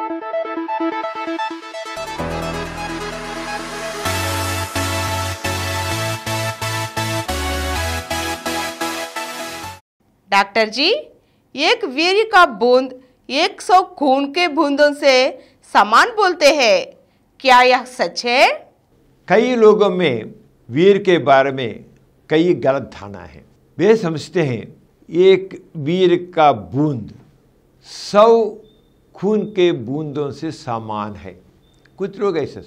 Doctor जी, एक वीर्य का बूंद 100 खून के बूंदों से समान बोलते हैं, क्या यह सच है? कई लोगों में वीर्य के बारे में कई गलत धारणा है। वे समझते हैं एक वीर्य का बूंद 100 खून के बूंदों से समान है। कुछ लोग ऐसे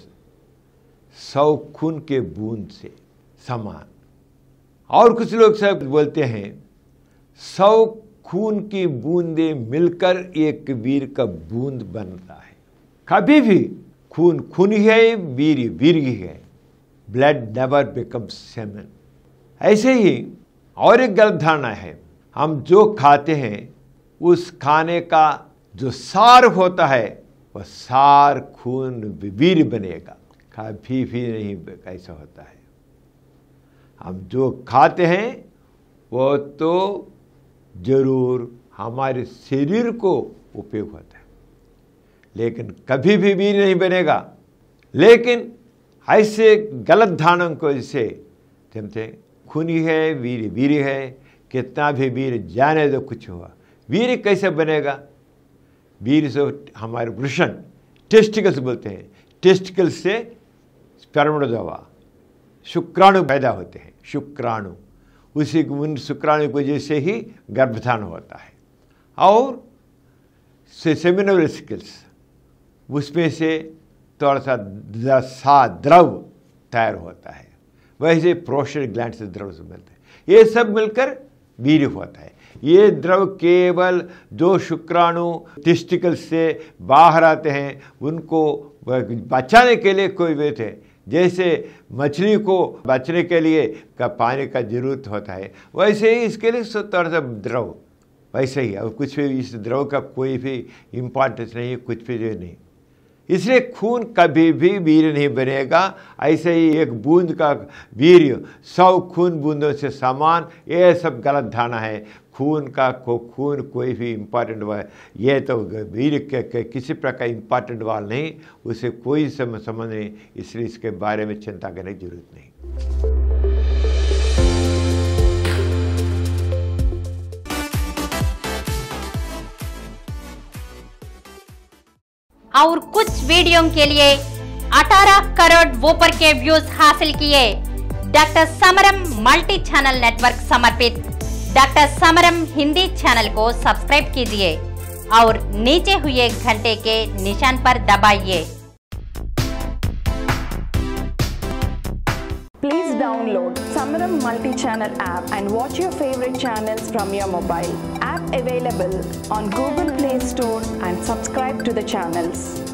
100 खून के बूंद से समान, और कुछ लोग सब बोलते हैं 100 खून की बूंदें मिलकर एक वीर्य का बूंद बनता है। कभी भी खून खून ही है, वीर्य वीर्य ही है। Blood never becomes semen. ऐसे ही और एक गलत धारणा है, हम जो खाते हैं उस खाने का जो सार होता है वह सार खून वीर्य बनेगा। कभी भी नहीं ऐसा होता है। हम जो खाते हैं वो तो जरूर हमारे शरीर को उपयोग होता है, लेकिन कभी भी वीर्य नहीं बनेगा। लेकिन ऐसे गलत धारणों को जैसे जमते खून ही है, वीर्य वीर्य है, कितना भी वीर्य जाने दो कुछ हुआ। वीर्य कैसे बनेगा? वीर्य से हमारे वृषण टेस्टिकल्स बोलते हैं, टेस्टिकल्स से स्पर्मोदवा शुक्राणु पैदा होते हैं। शुक्राणु, उसी उन शुक्राणु की वजह से ही गर्भधान होता है। और सेमिनल वेसिकल्स, उसमें से थोड़ा सा द्रव तैयार होता है। वैसे प्रोस्टेट ग्लैंड से द्रव से मिलते हैं। ये सब मिलकर वीर्य होता है। ये द्रव केवल जो शुक्राणु टेस्टिकल से बाहर आते हैं उनको बचाने के लिए कोई वे थे। जैसे मछली को बचने के लिए पानी का जरूरत होता है, वैसे ही इसके लिए थोड़ा सा द्रव, वैसे ही। और कुछ भी इस द्रव का कोई भी इम्पोर्टेंस नहीं है, कुछ भी नहीं। इसलिए खून कभी भी वीर्य नहीं बनेगा। ऐसे ही एक बूंद का वीर्य 100 खून बूंदों से समान, ये सब गलत धारणा है। खून कोई भी इम्पॉर्टेंट वाल, ये तो वीर्य के किसी प्रकार इम्पॉर्टेंट वाल नहीं, उसे कोई समझ नहीं। इसलिए इसके बारे में चिंता करने की जरूरत नहीं। और कुछ वीडियो के लिए 18 करोड़ वोपर के व्यूज हासिल किए। Doctor Samaram multi channel network समर्पित डॉक्टर समरम हिंदी चैनल को सब्सक्राइब कीजिए और नीचे हुए घंटे के निशान पर दबाइए। Please download Samaram multi-channel app and watch your favorite channels from your mobile. App available on Google Play Store and subscribe to the channels.